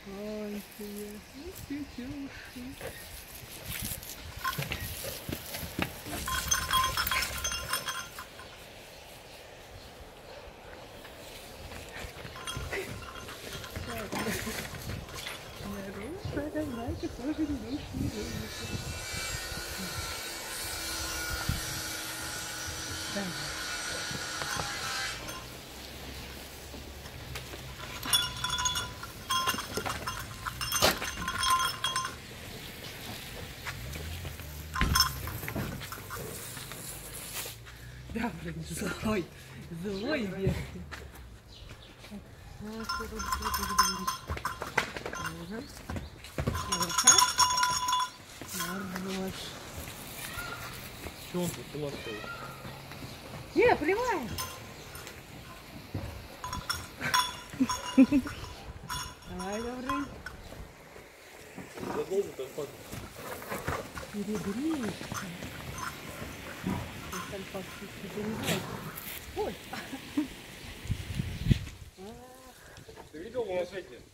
Ой, Ксюши. Нарушая, знаете, тоже не нужно. Да. Да, блин, злой. Злой вверх. Хорошо. Хорош. Что он тут полоскал? Не, поливаем. Давай, добрый. Задолго так пахнет. Перебери. Ой. Ты видел волосатики?